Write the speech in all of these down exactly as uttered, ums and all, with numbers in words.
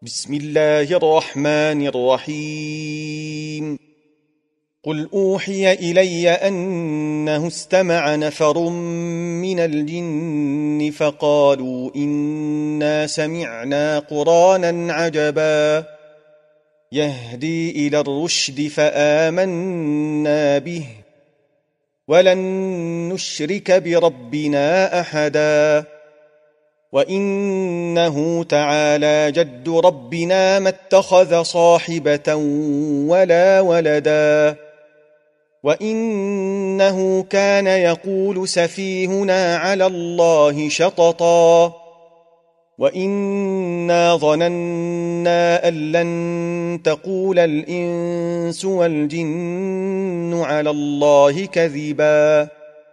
بسم الله الرحمن الرحيم قل أوحي إلي أنه استمع نفر من الجن فقالوا إنا سمعنا قرآنا عجبا يهدي إلى الرشد فآمنا به ولن نشرك بربنا أحدا وإنه تعالى جد ربنا ما اتخذ صاحبة ولا ولدا وإنه كان يقول سفيهنا على الله شططا وإنا ظننا أن لن تقول الإنس والجن على الله كذبا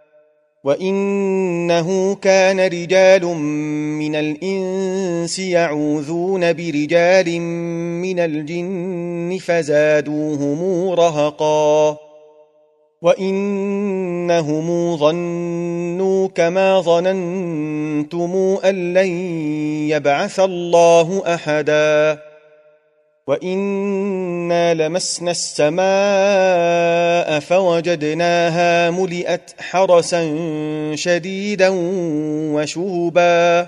وإنه كان رجال من الإنس يعوذون برجال من الجن فزادوهم رهقا وإنهم ظنوا كما ظننتم أن لن يبعث الله أحدا وإنا لمسنا السماء فوجدناها ملئت حرسا شديدا وشهبا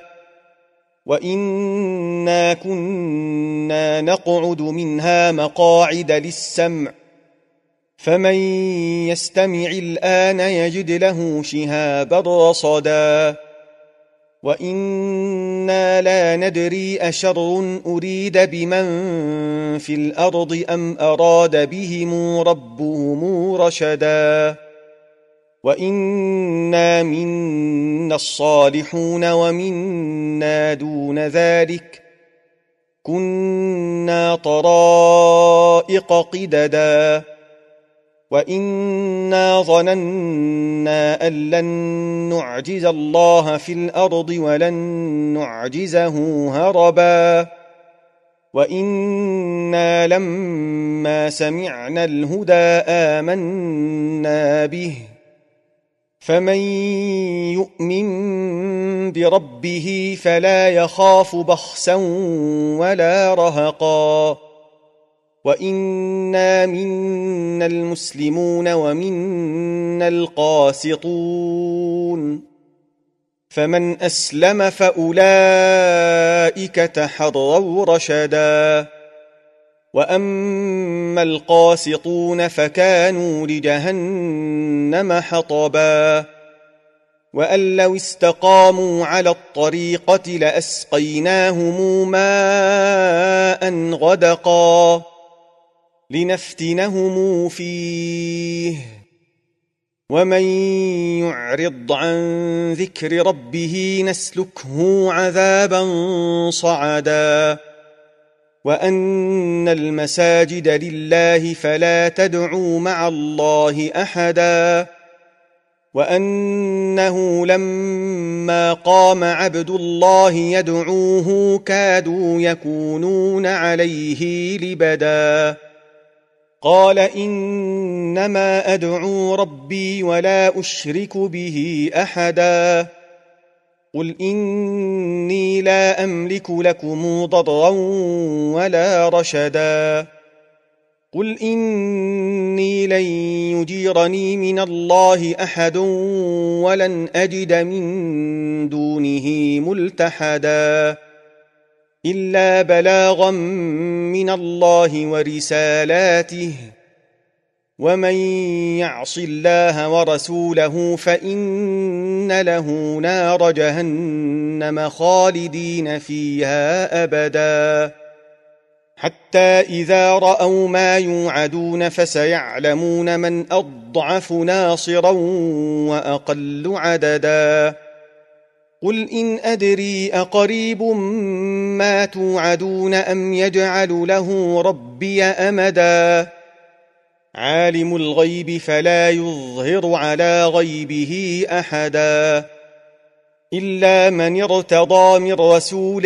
وإنا كنا نقعد منها مقاعد للسمع فمن يستمع الآن يجد له شهابا رصدا وإنا لا ندري أشر أريد بمن في الأرض أم أراد بهم ربهم رشدا وإنا منا الصالحون ومنا دون ذلك كنا طرائق قددا وإنا ظننا أن لن نعجز الله في الأرض ولن نعجزه هربا وإنا لما سمعنا الهدى آمنا به فمن يؤمن بربه فلا يخاف بخسا ولا رهقا وإنا منا المسلمون ومنا القاسطون فمن أسلم فأولئك تحروا رشدا وأما القاسطون فكانوا لجهنم حطبا وأن لو استقاموا على الطريقة لأسقيناهم ماء غدقا لنفتنهم فيه ومن يعرض عن ذكر ربه نسلكه عذابا صعدا وأن المساجد لله فلا تدعوا مع الله أحدا وأنه لما قام عبد الله يدعوه كادوا يكونون عليه لبدا قال إنما أدعو ربي ولا أشرك به أحدا قل إني لا أملك لكم ضرا ولا رشدا قل إني لن يجيرني من الله أحد ولن أجد من دونه ملتحدا إلا بلاغا من الله ورسالاته ومن يعص الله ورسوله فإن له نار جهنم خالدين فيها أبدا حتى إذا رأوا ما يوعدون فسيعلمون من أضعف ناصرا وأقل عددا قل إن أدري أقريب ما توعدون أم يجعل له ربي أمدا عالم الغيب فلا يظهر على غيبه أحدا إلا من ارتضى من رسول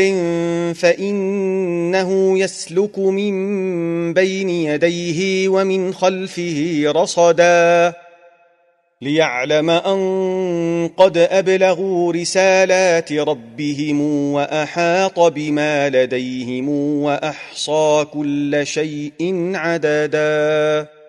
فإنه يسلك من بين يديه ومن خلفه رصدا ليعلم أن قد أبلغوا رسالات ربهم وأحاط بما لديهم وأحصى كل شيء عددا.